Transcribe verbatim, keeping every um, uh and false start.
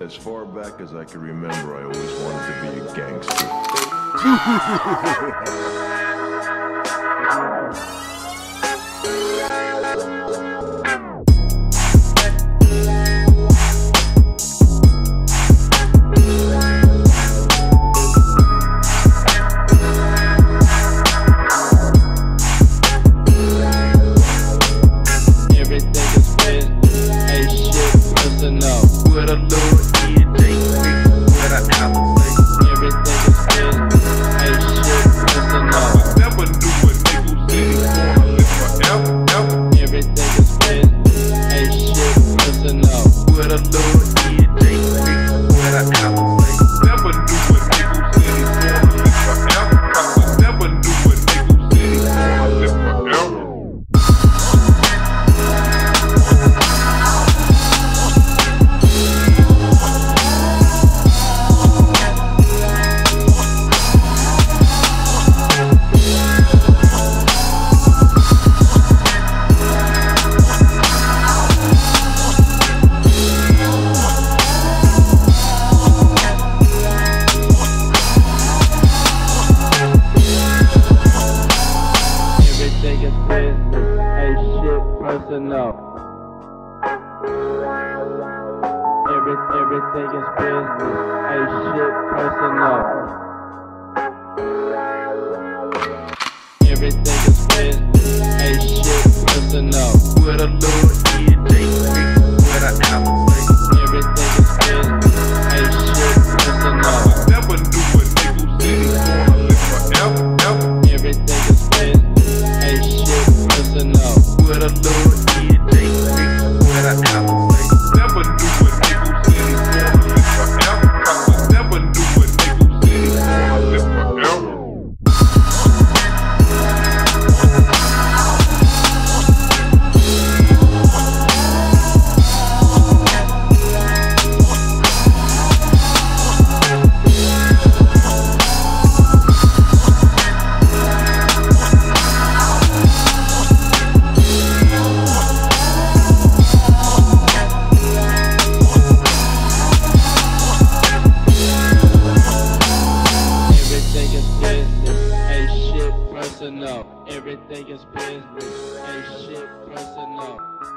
As far back as I can remember, I always wanted to be a gangster. What a Lord did, take me, what I have to say. Everything is good, ain't shit, listen up. I never knew a nigga said he's gonna live forever, ever. Everything is good, ain't shit, listen up. What a Lord did, take me, what I have to say. Never knew a nigga said he's gonna live forever. I never knew a nigga said he's gonna live forever. Personal. Every, everything is business, ain't shit personal. Everything is business, ain't shit personal. What a Lord did, take me, what I have to say. Everything is business, ain't shit personal. I never knew a nigga said he's gonna live forever, ever. Everything is business, ain't shit personal. What a Lord did, take me, what I have to say. Never knew a nigga said he's gonna live forever. I never knew a nigga said he's gonna live forever. Everything is business, ain't shit personal.